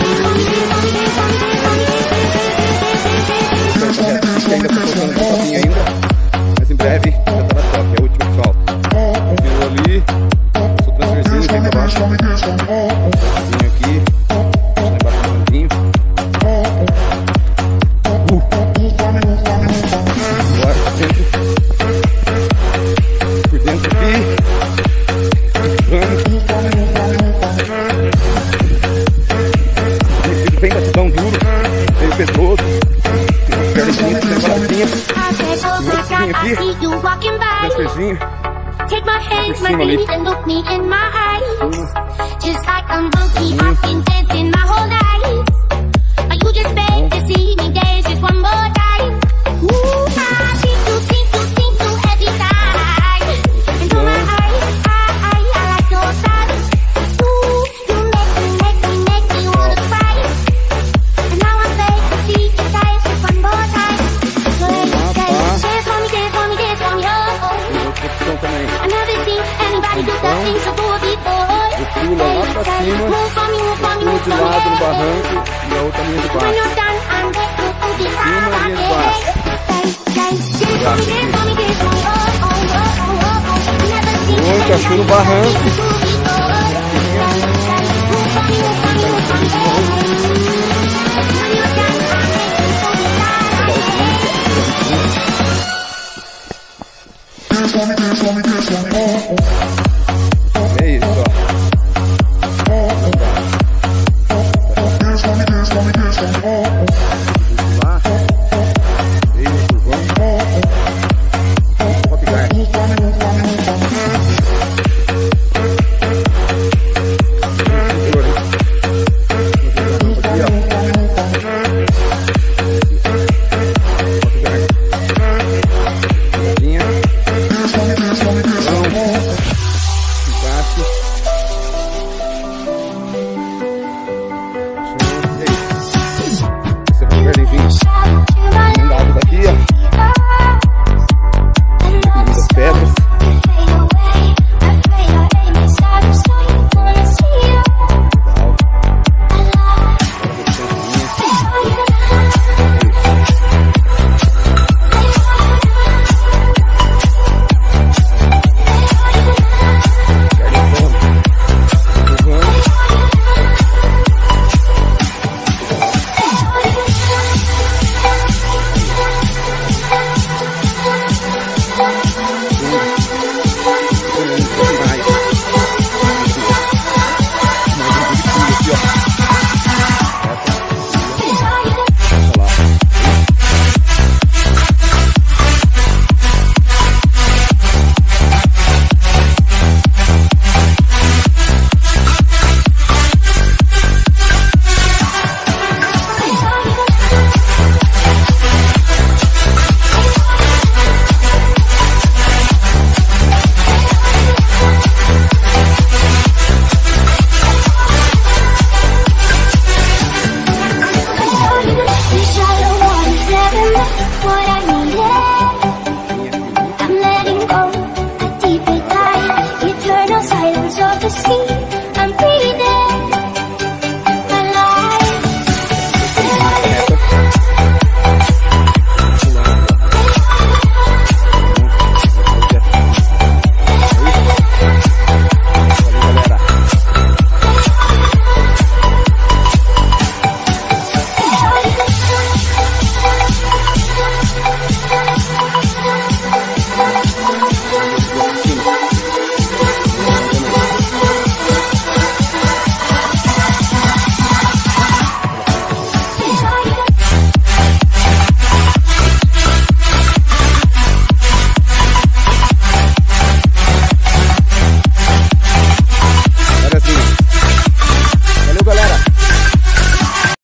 Ainda tô colocando um pouquinho ainda, mas em breve já tá na top, é o último que falta. Virou ali, sou transversinho, vem pra baixo. Vim aqui, deixa embaixo um pouquinho. Agora por dentro aqui. Vamos. Bem batidão duro, meio pedroso. Perninha, preparadinha. Aqui, transferzinho. Take my hands, my feet, and look me in my eyes. Just like a monkey, I've been dancing my whole life. Are you just beg to see me dance just one more time? Ooh, I seem to every time. Into my eyes, I like your style. Ooh, you make me wanna cry. And now I'm begging to see you dance just one more time. So let me say, dance for me, dance for me, dance for me, oh. I never seen anybody do that thing so good before. Eu pulo lá pra cima, pulo de lado no barranco e a outra linha de baixo. Cima e linha de baixo. Muito, achou no barranco.